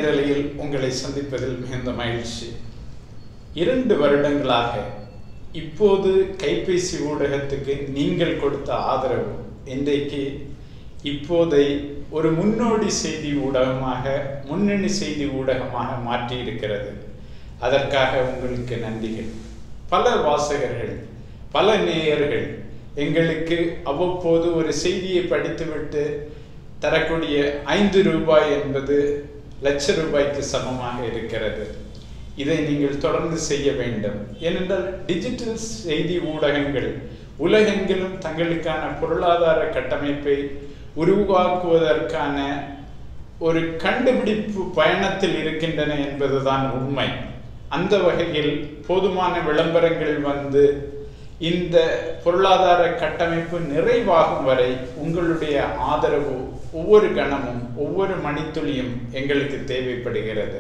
நேரலையில் உங்களை சந்திப்பதில் மிகுந்த மகிழ்ச்சி. 2 வருடங்களாக இப்போது கைபேசி ஊடகத்துக்கு நீங்கள் கொடுத்த ஆதரவு இன்றைக்கு இப்போதை ஒரு முன்னோடி செய்தி ஊடகமாக, முன்னணி செய்தி ஊடகமாக மாற்றி இருக்கிறது. அதற்காக உங்களுக்கு நன்றிகள். பல வாசகர்கள், பல நேயர்கள் எங்களுக்கு அவ்வப்போது ஒரு செய்தியை படித்துவிட்டு தரக்கூடிய 5 ரூபாய் என்பது லட்ச ரூபாய்க்கு சமமாக இருக்கிறது. இதை நீங்கள் தொடர்ந்து செய்ய வேண்டும். ஏனென்றால் டிஜிட்டல் செய்தி ஊடகங்கள் உலகெங்கிலும் தங்களுக்கான பொருளாதார கட்டமைப்பை உருவாக்குவதற்கான ஒரு கண்டுபிடிப்பு பயணத்தில் இருக்கின்றன என்பதுதான் உண்மை. அந்த வகையில் போதுமான விளம்பரங்கள் வந்து இந்த பொருளாதார கட்டமைப்பு நிறைவாகும் வரை உங்களுடைய ஆதரவு ஒவ்வொரு கணமும், ஒவ்வொரு மணித்துளியும் எங்களுக்கு தேவைப்படுகிறது.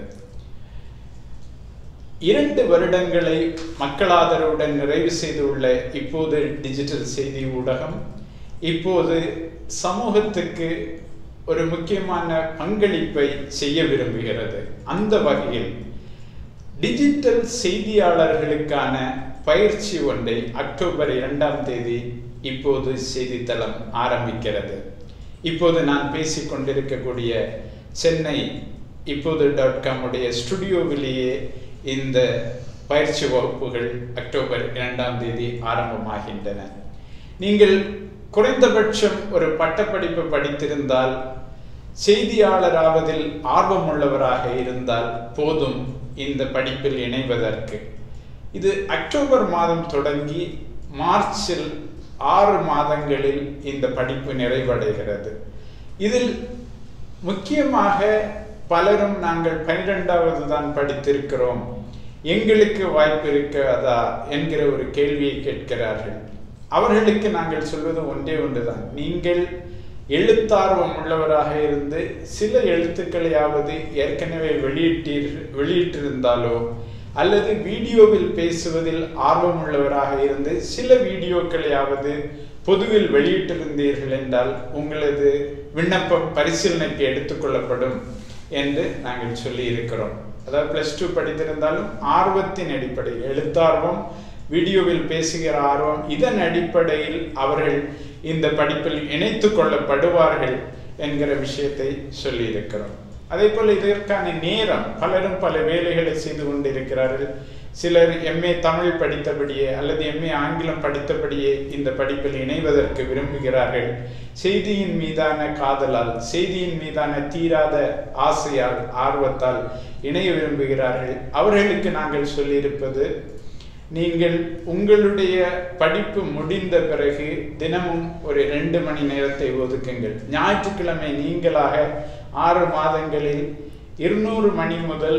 2 வருடங்களை மக்கள் ஆதரவுடன் நிறைவு செய்துள்ள இப்போது டிஜிட்டல் செய்தி ஊடகம் இப்போது சமூகத்துக்கு ஒரு முக்கியமான பங்களிப்பை செய்ய விரும்புகிறது. அந்த வகையில் டிஜிட்டல் செய்தியாளர்களுக்கான பயிற்சி ஒன்றை அக்டோபர் 2ஆம் தேதி இப்போது செய்தித்தளம் ஆரம்பிக்கிறது. இப்போது நான் பேசிக்கொண்டிருக்கக்கூடிய சென்னை இப்போது.com உடைய ஸ்டுடியோவிலேயே இந்த பயிற்சி வகுப்புகள் அக்டோபர் 2ஆம் தேதி ஆரம்பமாகின்றன. நீங்கள் குறைந்தபட்சம் ஒரு பட்டப்படிப்பு படித்திருந்தால், செய்தியாளராவதில் ஆர்வமுள்ளவராக இருந்தால் போதும் இந்த படிப்பில் இணைவதற்கு. இது அக்டோபர் மாதம் தொடங்கி மார்ச்சில் 6 மாதங்களில் இந்த படிப்பு நிறைவடைகிறது. இதில் முக்கியமாக பலரும் நாங்கள் 12வது தான் படித்திருக்கிறோம், எங்களுக்கு வாய்ப்பு இருக்கிறதா என்கிற ஒரு கேள்வியை கேட்கிறார்கள். அவர்களுக்கு நாங்கள் சொல்வது ஒன்றே ஒன்றுதான். நீங்கள் எழுத்தார்வம் உள்ளவராக இருந்து சில எழுத்துக்களையாவது ஏற்கனவே வெளியிட்டிருந்தாலோ அல்லது வீடியோவில் பேசுவதில் ஆர்வம் உள்ளவராக இருந்து சில வீடியோக்களையாவது பொதுவில் வெளியிட்டிருந்தீர்கள் என்றால் உங்களது விண்ணப்பம் பரிசீலனைக்கு எடுத்துக்கொள்ளப்படும் என்று நாங்கள் சொல்லி இருக்கிறோம். அதாவது +2 படித்திருந்தாலும் ஆர்வத்தின் அடிப்படையில், எழுத்தார்வம், வீடியோவில் பேசுகிற ஆர்வம், இதன் அடிப்படையில் அவர்கள் இந்த படிப்பில் இணைத்து கொள்ளப்படுவார்கள் என்கிற விஷயத்தை சொல்லி இருக்கிறோம். அதே போல் இதற்கான நேரம், பலரும் பல வேலைகளை செய்து கொண்டிருக்கிறார்கள். சிலர் MA தமிழ் படித்தபடியே அல்லது MA ஆங்கிலம் படித்தபடியே இந்த படிப்பில் இணைவதற்கு விரும்புகிறார்கள். செய்தியின் மீதான காதலால், செய்தியின் மீதான தீராத ஆசையால், ஆர்வத்தால் இணைய விரும்புகிறார்கள். அவர்களுக்கு நாங்கள் சொல்லியிருப்பது, நீங்கள் உங்களுடைய படிப்பு முடிந்த பிறகு தினமும் ஒரு 2 மணி நேரத்தை ஒதுக்குங்கள். ஞாயிற்றுக்கிழமை நீங்களாக 6 மாதங்களில் 200 மணி முதல்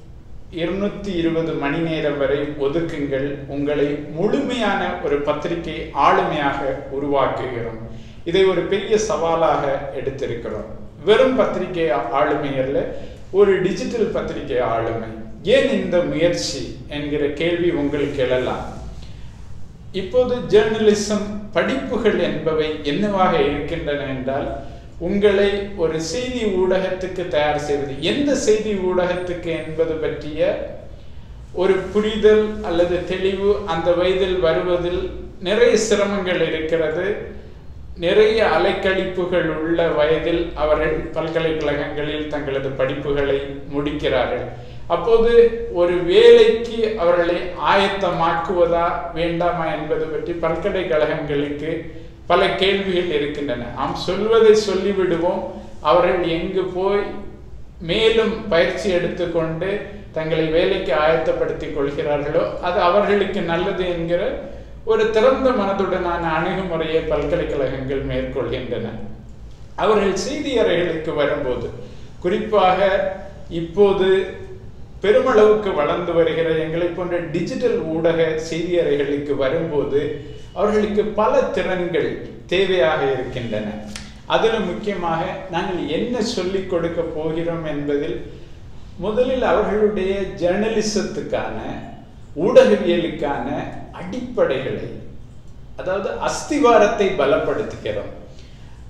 220 மணி நேரம் வரை ஒதுக்குங்கள். உங்களை முழுமையான ஒரு பத்திரிகை ஆளுமையாக உருவாக்குகிறோம். இதை ஒரு பெரிய சவாலாக எடுத்திருக்கிறோம். வெறும் பத்திரிகை ஆளுமை அல்ல, ஒரு டிஜிட்டல் பத்திரிகை ஆளுமை. ஏன் இந்த முயற்சி என்கிற கேள்வி உங்களுக்கு எழலாம். இப்போது ஜேர்னலிசம் படிப்புகள் என்பவை என்னவாக இருக்கின்றன என்றால், உங்களை ஒரு செய்தி ஊடகத்துக்கு தயார் செய்வது, எந்த செய்தி ஊடகத்துக்கு என்பது பற்றிய ஒரு புரிதல் அல்லது தெளிவு அந்த வயதில் வருவதில் நிறைய சிரமங்கள் இருக்கிறது. நிறைய அலைக்கழிப்புகள் உள்ள வயதில் அவர்கள் பல்கலைக்கழகங்களில் தங்களது படிப்புகளை முடிக்கிறார்கள். அப்போது ஒரு வேலைக்கு அவர்களை ஆயத்தமாக்குவதா வேண்டாமா என்பது பற்றி பல்கலைக்கழகங்களுக்கு பல கேள்விகள் இருக்கின்றன. நாம் சொல்வதை சொல்லிவிடுவோம், அவர்கள் எங்கு போய் மேலும் பயிற்சி எடுத்துக்கொண்டு தங்களை வேலைக்கு ஆயத்தப்படுத்திக் கொள்கிறார்களோ அது அவர்களுக்கு நல்லது என்கிற ஒரு திறந்த மனதுடனான அணுகுமுறையை பல்கலைக்கழகங்கள் மேற்கொள்கின்றன. அவர்கள் செய்தி அறைகளுக்கு வரும்போது, குறிப்பாக இப்போது பெருமளவுக்கு வளர்ந்து வருகிற எங்களை போன்ற டிஜிட்டல் ஊடக செய்தி அறைகளுக்கு வரும்போது அவர்களுக்கு பல திறன்கள் தேவையாக இருக்கின்றன. அதில் முக்கியமாக நாங்கள் என்ன சொல்லிக் கொடுக்க போகிறோம் என்பதில் முதலில் அவர்களுடைய ஜேர்னலிசத்துக்கான, ஊடகவியலுக்கான அடிப்படைகளை, அதாவது அஸ்திவாரத்தை பலப்படுத்துகிறோம்.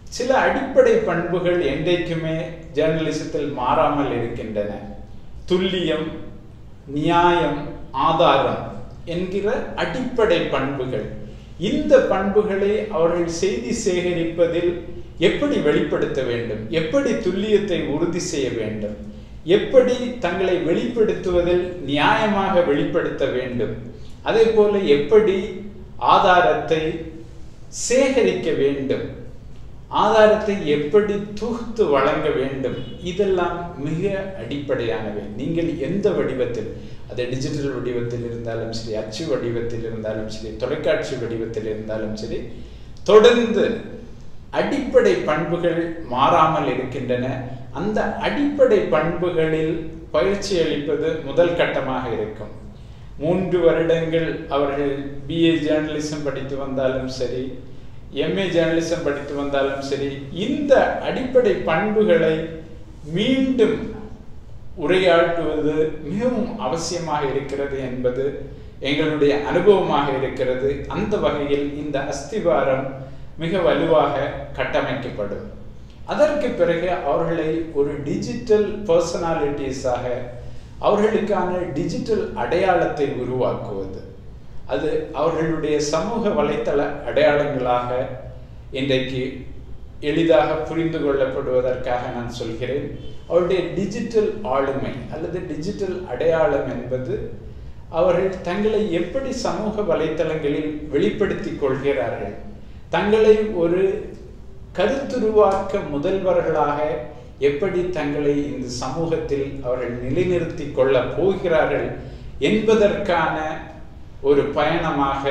சில அடிப்படை பண்புகள் என்றைக்குமே ஜேர்னலிசத்தில் மாறாமல் இருக்கின்றன. துல்லியம், நியாயம், ஆதாரம் என்கிற அடிப்படை பண்புகள். இந்த பண்புகளை அவர்கள் செய்தி சேகரிப்பதில் எப்படி வெளிப்படுத்த வேண்டும், எப்படி துல்லியத்தை உறுதி செய்ய வேண்டும், எப்படி தங்களை வெளிப்படுத்துவதில் நியாயமாக வெளிப்படுத்த வேண்டும், அதே போல எப்படி ஆதாரத்தை சேகரிக்க வேண்டும், ஆதாரத்தை எப்படி தொகுத்து வழங்க வேண்டும், இதெல்லாம் மிக அடிப்படையானவை. நீங்கள் எந்த வடிவத்தில், அது டிஜிட்டல் வடிவத்தில் இருந்தாலும் சரி, அச்சு வடிவத்தில் இருந்தாலும் சரி, தொலைக்காட்சி வடிவத்தில் இருந்தாலும் சரி, தொடர்ந்து அடிப்படை பண்புகள் மாறாமல் இருக்கின்றன. அந்த அடிப்படை பண்புகளில் பயிற்சி அளிப்பது முதல் கட்டமாக இருக்கும். 3 வருடங்கள் அவர்கள் BA ஜேர்னலிசம் படித்து வந்தாலும் சரி, MA ஜேர்னலிசம் படித்து வந்தாலும் சரி, இந்த அடிப்படை பண்புகளை மீண்டும் உரையாற்றுவது மிகவும் அவசியமாக இருக்கிறது என்பது எங்களுடைய அனுபவமாக இருக்கிறது. அந்த வகையில் இந்த அஸ்திவாரம் மிக வலுவாக கட்டமைக்கப்படும். அதற்கு பிறகு அவர்களை ஒரு டிஜிட்டல் பர்சனாலிட்டிஸாக, அவர்களுக்கான டிஜிட்டல் அடையாளத்தை உருவாக்குவது, அது அவர்களுடைய சமூக வலைத்தள அடையாளங்களாக இன்றைக்கு எளிதாக புரிந்து கொள்ளப்படுவதற்காக நான் சொல்கிறேன். அவருடைய டிஜிட்டல் ஆளுமை அல்லது டிஜிட்டல் அடையாளம் என்பது அவர்கள் தங்களை எப்படி சமூக வலைத்தளங்களில் வெளிப்படுத்தி கொள்கிறார்கள், தங்களை ஒரு கருத்துருவாக்க முதல்வர்களாக எப்படி தங்களை இந்த சமூகத்தில் அவர்கள் நிலைநிறுத்தி கொள்ள போகிறார்கள் என்பதற்கான ஒரு பயணமாக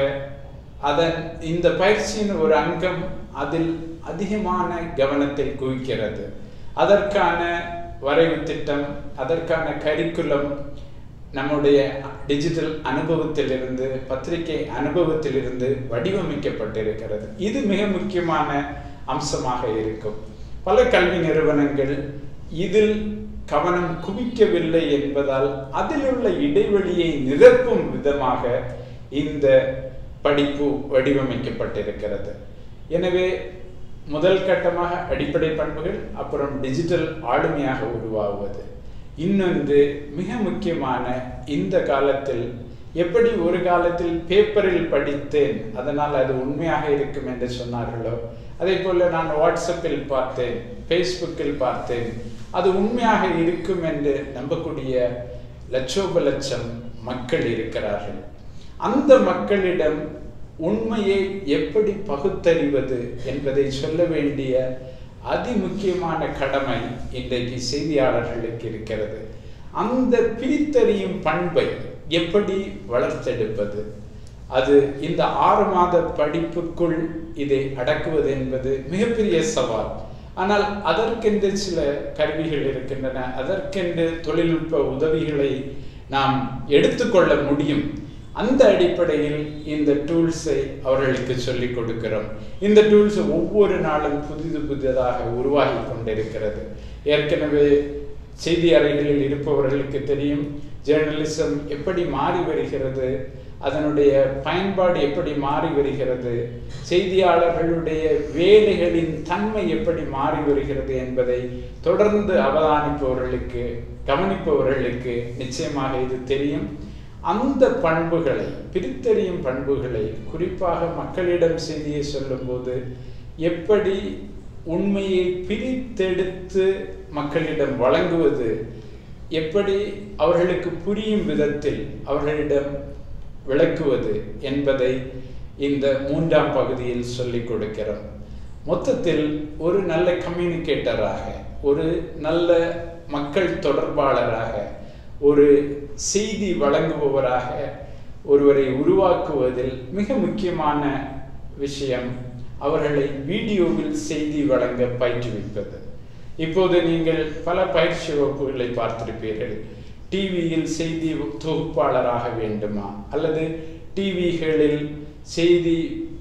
இந்த பயிற்சியின் ஒரு அங்கம் அதில் அதிகமான கவனத்தை குவிக்கிறது. அதற்கான வரைவு திட்டம், அதற்கான கரிக்குலம் நம்முடைய டிஜிட்டல் அனுபவத்திலிருந்து, பத்திரிகை அனுபவத்திலிருந்து வடிவமைக்கப்பட்டிருக்கிறது. இது மிக முக்கியமான அம்சமாக இருக்கும். பல கல்வி நிறுவனங்கள் இதில் கவனம் குவிக்கவில்லை என்பதால் அதில் உள்ள இடைவெளியை நிரப்பும் விதமாக இந்த படிப்பு வடிவமைக்கப்பட்டிருக்கிறது. எனவே முதல் கட்டமாக அடிப்படை பண்புகள், அப்புறம் டிஜிட்டல் ஆளுமையாக உருவாகுவது. இன்னொன்று மிக முக்கியமான, இந்த காலத்தில் எப்படி ஒரு காலத்தில் பேப்பரில் படித்தேன் அதனால் அது உண்மையாக இருக்கும் என்று சொன்னார்களோ, அதே போல நான் வாட்ஸ்அப்பில் பார்த்தேன், ஃபேஸ்புக்கில் பார்த்தேன், அது உண்மையாக இருக்கும் என்று நம்பக்கூடிய லட்சோப லட்சம் மக்கள் இருக்கிறார்கள். அந்த மக்களிடம் உண்மையை எப்படி பகுத்தறிவது என்பதை சொல்ல வேண்டிய அதிமுக்கியமான கடமை இன்றைக்கு செய்தியாளர்களுக்கு இருக்கிறது. அந்த பிரித்தறியும் பண்பை எப்படி வளர்த்தெடுப்பது, அது இந்த 6 மாத படிப்புக்குள் இதை அடக்குவது என்பது மிகப்பெரிய சவால். ஆனால் அதற்கென்று சில கருவிகள் இருக்கின்றன, அதற்கென்று தொழில்நுட்ப உதவிகளை நாம் எடுத்துக்கொள்ள முடியும். அந்த அடிப்படையில் இந்த டூல்ஸை அவர்களுக்கு சொல்லிக் கொடுக்கிறோம். இந்த டூல்ஸ் ஒவ்வொரு நாளும் புதிதாக உருவாகி கொண்டிருக்கிறது. ஏற்கனவே செய்தி அறைகளில் இருப்பவர்களுக்கு தெரியும் ஜேர்னலிசம் எப்படி மாறி வருகிறது, அதனுடைய பயன்பாடு எப்படி மாறி வருகிறது, செய்தியாளர்களுடைய வேலைகளின் தன்மை எப்படி மாறி வருகிறது என்பதை தொடர்ந்து அவதானிப்பவர்களுக்கு, கவனிப்பவர்களுக்கு நிச்சயமாக இது தெரியும். அந்த பண்புகளை, பிரித்தறியும் பண்புகளை, குறிப்பாக மக்களிடம் செய்தியை சொல்லும்போது எப்படி உண்மையை பிரித்தெடுத்து மக்களிடம் வழங்குவது, எப்படி அவர்களுக்கு புரியும் விதத்தில் அவர்களிடம் விளக்குவது என்பதை இந்த 3ஆம் பகுதியில் சொல்லிக் கொடுக்கிறோம். மொத்தத்தில் ஒரு நல்ல கம்யூனிகேட்டராக, ஒரு நல்ல மக்கள் தொடர்பாளராக, ஒரு செய்தி வழங்குபவராக ஒருவரை உருவாக்குவதில் மிக முக்கியமான விஷயம் அவர்களை வீடியோவில் செய்தி வழங்க பயிற்றுவிப்பது. இப்போது நீங்கள் பல பயிற்சி வகுப்புகளை பார்த்திருப்பீர்கள். டிவியில் செய்தி தொகுப்பாளராக வேண்டுமா, அல்லது டிவிகளில் செய்தி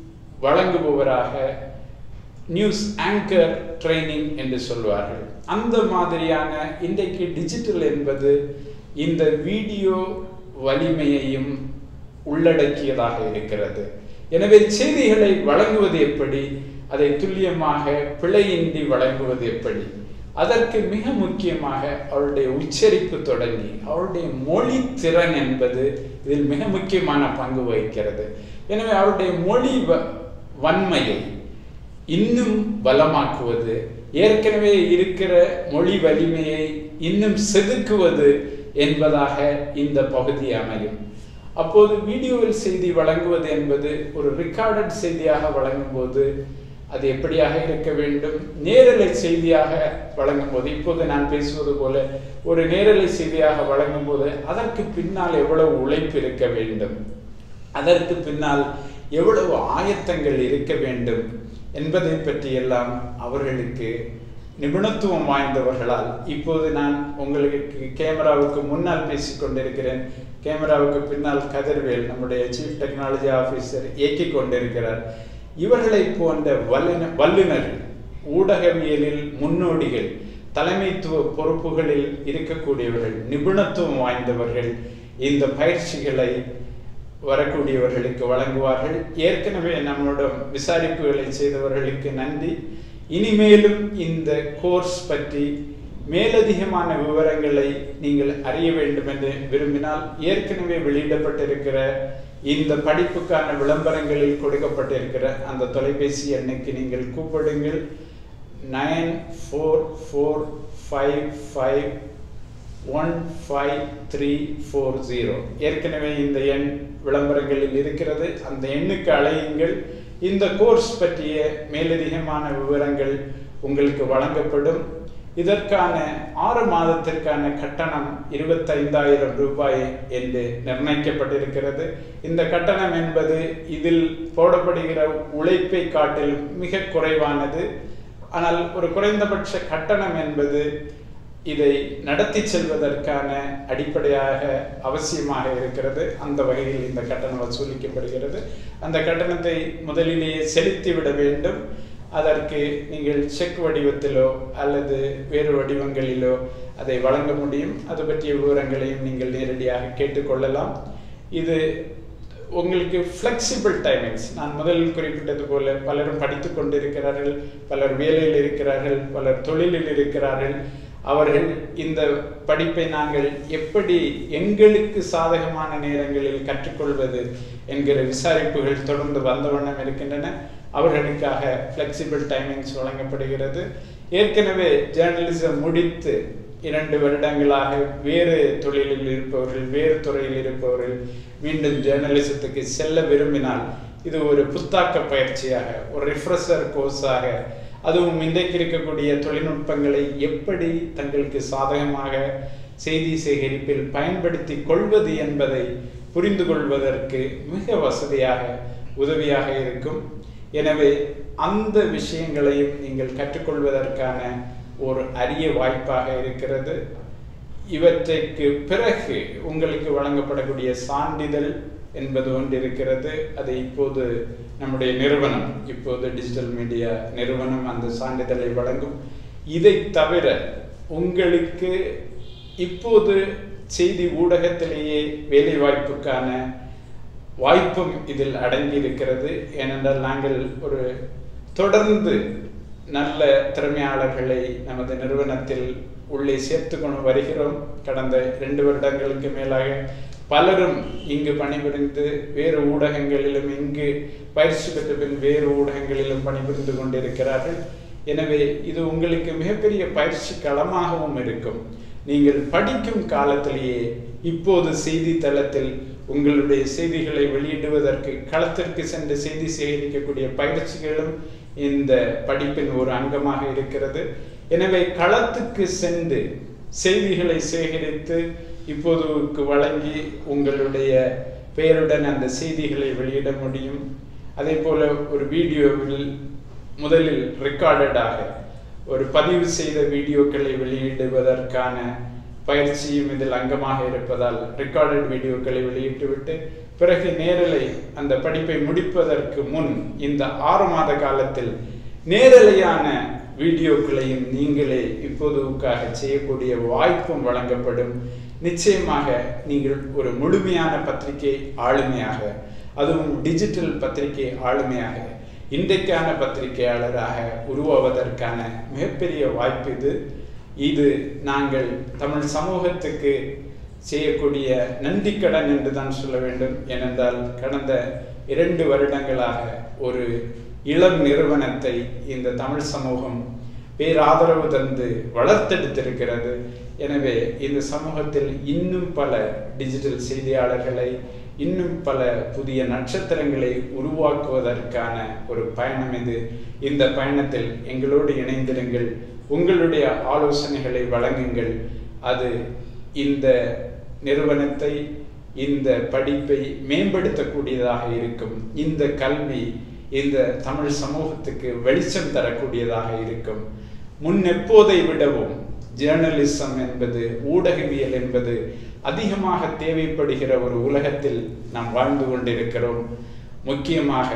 வழங்குபவராக நியூஸ் ஆங்கர் ட்ரைனிங் என்று சொல்வார்கள். அந்த மாதிரியான இன்றைக்கு டிஜிட்டல் என்பது இந்த வீடியோ வலிமையையும் உள்ளடக்கியதாக இருக்கிறது. எனவே செய்திகளை வழங்குவது எப்படி, அதை துல்லியமாக பிழையின்றி வழங்குவது எப்படி, அதற்கு மிக முக்கியமாக அவருடைய உச்சரிப்பு தொடங்கி அவருடைய மொழி திறன் என்பது இதில் மிக முக்கியமான பங்கு வகிக்கிறது. எனவே அவருடைய மொழி வன்மையை இன்னும் பலமாக்குவது, ஏற்கனவே இருக்கிற மொழி வலிமையை இன்னும் செதுக்குவது என்பதாக இந்த பகுதி அமையும். அப்போது வீடியோவில் செய்தி வழங்குவது என்பது ஒரு ரெக்கார்டட் செய்தியாக வழங்கும் போது அது எப்படியாக இருக்க வேண்டும், நேரலை செய்தியாக வழங்கும் போது, இப்போது நான் பேசுவது போல ஒரு நேரலை செய்தியாக வழங்கும் போது அதற்கு பின்னால் எவ்வளவு உழைப்பு இருக்க வேண்டும், அதற்கு பின்னால் எவ்வளவு ஆயத்தங்கள் இருக்க வேண்டும் என்பதை பற்றியெல்லாம் அவர்களுக்கு நிபுணத்துவம் வாய்ந்தவர்களால், இப்போது நான் உங்களுக்கு கேமராவுக்கு முன்னால் பேசிக்கொண்டிருக்கிறேன், கேமராவுக்கு பின்னால் கதிர்வேல் நம்முடைய சீஃப் டெக்னாலஜி ஆஃபீஸர் இயக்கி கொண்டிருக்கிறார். இவர்களை போன்ற வல்லுநர்கள், ஊடகவியலில் முன்னோடிகள், தலைமைத்துவ பொறுப்புகளில் இருக்கக்கூடியவர்கள், நிபுணத்துவம் வாய்ந்தவர்கள் இந்த பயிற்சிகளை வரக்கூடியவர்களுக்கு வழங்குவார்கள். ஏற்கனவே நம்முடன் விசாரிப்புகளை செய்தவர்களுக்கு நன்றி. இனிமேலும் இந்த கோர்ஸ் பற்றி மேலதிகமான விவரங்களை நீங்கள் அறிய வேண்டும் என்று விரும்பினால் ஏற்கனவே வெளியிடப்பட்டிருக்கிற இந்த படிப்புக்கான விளம்பரங்களில் கொடுக்கப்பட்டிருக்கிற அந்த தொலைபேசி எண்ணுக்கு நீங்கள் கூப்பிடுங்கள். 9445515340. ஏற்கனவே இந்த எண் விளம்பரங்களில் இருக்கிறது. அந்த எண்ணுக்கு அழையுங்கள். இந்த கோர்ஸ் பற்றிய மேலதிகமான விவரங்கள் உங்களுக்கு வழங்கப்படும். இதற்கான 6 மாதத்திற்கான கட்டணம் 25,000 ரூபாய் என்று நிர்ணயிக்கப்பட்டிருக்கிறது. இந்த கட்டணம் என்பது இதில் போடப்படுகிற உழைப்பை காட்டிலும் மிக குறைவானது. ஆனால் ஒரு குறைந்தபட்ச கட்டணம் என்பது இதை நடத்தி செல்வதற்கான அடிப்படையாக அவசியமாக இருக்கிறது. அந்த வகையில் இந்த கட்டணம் வசூலிக்கப்படுகிறது. அந்த கட்டணத்தை முதலிலேயே செலுத்திவிட வேண்டும். அதற்கு நீங்கள் செக் வடிவத்திலோ அல்லது வேறு வடிவங்களிலோ அதை வழங்க முடியும். அது பற்றிய விவரங்களையும் நீங்கள் நேரடியாக கேட்டுக்கொள்ளலாம். இது உங்களுக்கு ஃப்ளெக்சிபிள் டைமிங்ஸ். நான் முதலில் குறிப்பிட்டது போல பலரும் படித்து கொண்டிருக்கிறார்கள், பலர் வேலையில் இருக்கிறார்கள், பலர் தொழிலில் இருக்கிறார்கள். அவர்கள் இந்த படிப்பை நாங்கள் எப்படி எங்களுக்கு சாதகமான நேரங்களில் கற்றுக்கொள்வது என்கிற விசாரிப்புகள் தொடர்ந்து வந்த வண்ணம் இருக்கின்றன. அவர்களுக்காக ஃப்ளெக்சிபிள் டைமிங்ஸ் வழங்கப்படுகிறது. ஏற்கனவே ஜேர்னலிசம் முடித்து 2 வருடங்களாக வேறு தொழிலில் இருப்பவர்கள், வேறு துறையில் இருப்பவர்கள் மீண்டும் ஜேர்னலிசத்துக்கு செல்ல விரும்பினால் இது ஒரு புத்தாக்க பயிற்சியாக, ஒரு ரிஃப்ரெஷர் கோர்ஸாக, அதுவும் இன்றைக்கு இருக்கக்கூடிய தொழில்நுட்பங்களை எப்படி தங்களுக்கு சாதகமாக செய்தி சேகரிப்பில் பயன்படுத்தி கொள்வது என்பதை புரிந்து கொள்வதற்கு மிக வசதியாக உதவியாக இருக்கும். எனவே அந்த விஷயங்களையும் நீங்கள் கற்றுக்கொள்வதற்கான ஒரு அரிய வாய்ப்பாக இருக்கிறது. இவற்றைக்கு பிறகு உங்களுக்கு வழங்கப்படக்கூடிய சான்றிதழ் என்பது ஒன்று இருக்கிறது. அதை இப்போது நம்முடைய நிறுவனம், இப்போது டிஜிட்டல் மீடியா நிறுவனம் அந்த சான்றிதழை வழங்கும். இதை தவிர உங்களுக்கு இப்போது செய்தி ஊடகத்திலேயே வேலை வாய்ப்புக்கான வாய்ப்பும் இதில் அடங்கி இருக்கிறது. ஏனென்றால் நாங்கள் ஒரு தொடர்ந்து நல்ல திறமையாளர்களை நமது நிறுவனத்தில் உள்ளே சேர்த்து கொண்டு வருகிறோம். கடந்த 2 வருடங்களுக்கு மேலாக பலரும் இங்கு பணிபுரிந்து வேறு ஊடகங்களிலும், இங்கு பயிற்சி பெற்ற பின் வேறு ஊடகங்களிலும் பணிபுரிந்து கொண்டிருக்கிறார்கள். எனவே இது உங்களுக்கு மிகப்பெரிய பயிற்சி களமாகவும் இருக்கும். நீங்கள் படிக்கும் காலத்திலேயே இப்போது செய்தித்தளத்தில் உங்களுடைய செய்திகளை வெளியிடுவதற்கு களத்திற்கு சென்று செய்தி சேகரிக்கக்கூடிய பயிற்சிகளும் இந்த படிப்பின் ஒரு அங்கமாக இருக்கிறது. எனவே களத்துக்கு சென்று செய்திகளை சேகரித்து இப்போதுக்கு வழங்கி உங்களுடைய பெயருடன் அந்த செய்திகளை வெளியிட முடியும். அதே போல ஒரு வீடியோவில் முதலில் ரெக்கார்டடாக ஒரு பதிவு செய்த வீடியோக்களை வெளியிடுவதற்கான பயிற்சியும் இதில் அங்கமாக இருப்பதால் ரெக்கார்டட் வீடியோக்களை வெளியிட்டுவிட்டு பிறகு நேரலை அந்த படிப்பை முடிப்பதற்கு முன் இந்த 6 மாத காலத்தில் நேரலையான வீடியோக்களையும் நீங்களே இப்போதுக்காக செய்யக்கூடிய வாய்ப்பும் வழங்கப்படும். நிச்சயமாக நீங்கள் ஒரு முழுமையான பத்திரிகை ஆளுமையாக, அதுவும் டிஜிட்டல் பத்திரிகை ஆளுமையாக இன்றைக்கான பத்திரிகையாளராக உருவாவதற்கான மிகப்பெரிய வாய்ப்பு இது நாங்கள் தமிழ் சமூகத்துக்கு செய்யக்கூடிய நன்றிக்கடன் என்று தான் சொல்ல வேண்டும். ஏனென்றால் கடந்த 2 வருடங்களாக ஒரு இளம் நிறுவனத்தை இந்த தமிழ் சமூகம் பேராதரவு தந்து வளர்த்தெடுத்திருக்கிறது. எனவே இந்த சமூகத்தில் இன்னும் பல டிஜிட்டல் செய்தியாளர்களை, இன்னும் பல புதிய நட்சத்திரங்களை உருவாக்குவதற்கான ஒரு பயணம் இது. இந்த பயணத்தில் எங்களோடு இணைந்திருங்கள், உங்களுடைய ஆலோசனைகளை வழங்குங்கள். அது இந்த நிறுவனத்தை, இந்த படிப்பை மேம்படுத்தக்கூடியதாக இருக்கும். இந்த கல்வி இந்த தமிழ் சமூகத்துக்கு வெளிச்சம் தரக்கூடியதாக இருக்கும். முன்னெப்போதை விடவும் ஜேர்னலிசம் என்பது, ஊடகவியல் என்பது அதிகமாக தேவைப்படுகிற ஒரு உலகத்தில் நாம் வாழ்ந்து கொண்டிருக்கிறோம். முக்கியமாக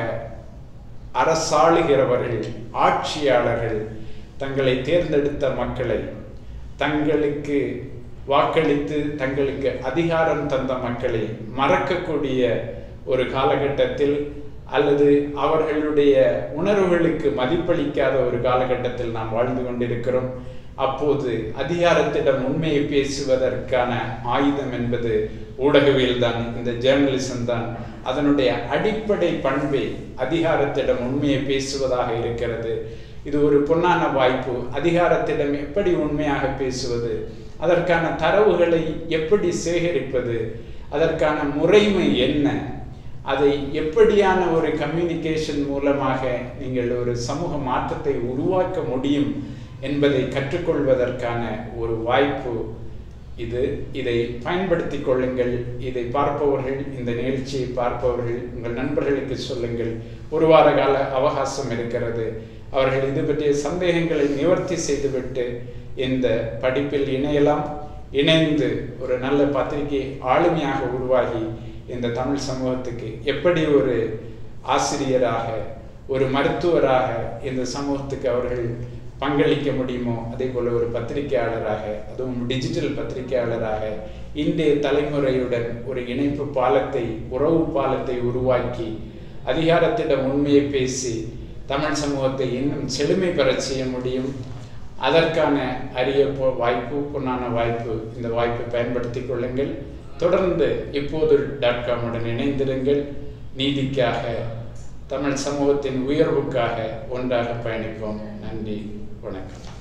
அரசாளுகிறவர்கள், ஆட்சியாளர்கள் தங்களை தேர்ந்தெடுத்த மக்களை, தங்களுக்கு வாக்களித்து தங்களுக்கு அதிகாரம் தந்த மக்களை மறக்கக்கூடிய ஒரு காலகட்டத்தில், அல்லது அவர்களுடைய உணர்வுகளுக்கு மதிப்பளிக்காத ஒரு காலகட்டத்தில் நாம் வாழ்ந்து கொண்டிருக்கிறோம். அப்போது அதிகாரத்திடம் உண்மையை பேசுவதற்கான ஆயுதம் என்பது ஊடகவியல் தான், இந்த ஜேர்னலிசம் தான். அதனுடைய அடிப்படை பண்பே அதிகாரத்திடம் உண்மையை பேசுவதாக இருக்கிறது. இது ஒரு பொன்னான வாய்ப்பு. அதிகாரத்திடம் எப்படி உண்மையாக பேசுவது, அதற்கான தரவுகளை எப்படி சேகரிப்பது, அதற்கான முறைமை என்ன, அதை எப்படியான ஒரு கம்யூனிகேஷன் மூலமாக நீங்கள் ஒரு சமூக மாற்றத்தை உருவாக்க முடியும் என்பதை கற்றுக்கொள்வதற்கான ஒரு வாய்ப்பு இது. இதை பயன்படுத்தி கொள்ளுங்கள். இதை பார்ப்பவர்கள், இந்த நிகழ்ச்சியை பார்ப்பவர்கள் உங்கள் நண்பர்களுக்கு சொல்லுங்கள். 1 வார கால அவகாசம் இருக்கிறது. அவர்கள் இது பற்றிய சந்தேகங்களை நிவர்த்தி செய்துவிட்டு இந்த படிப்பில் இணையலாம். இணைந்து ஒரு நல்ல பத்திரிகை ஆளுமையாக உருவாகி இந்த தமிழ் சமூகத்துக்கு எப்படி ஒரு ஆசிரியராக, ஒரு மருத்துவராக இந்த சமூகத்துக்கு அவர்கள் பங்களிக்க முடியுமோ, அதே போல ஒரு பத்திரிகையாளராக, அதுவும் டிஜிட்டல் பத்திரிகையாளராக இன்றைய தலைமுறையுடன் ஒரு இணைப்பு பாலத்தை, உறவு பாலத்தை உருவாக்கி அதிகாரத்திடம் உண்மையை பேசி தமிழ் சமூகத்தை இன்னும் செழுமை பெற செய்ய முடியும். அதற்கான அரிய வாய்ப்பு, பொன்னான வாய்ப்பு. இந்த வாய்ப்பை பயன்படுத்தி கொள்ளுங்கள். தொடர்ந்து இப்போது.com உடன் இணைந்திருங்கள். நீதிக்காக, தமிழ் சமூகத்தின் உயர்வுக்காக ஒன்றாக பயணிப்போம். நன்றி, வணக்கம்.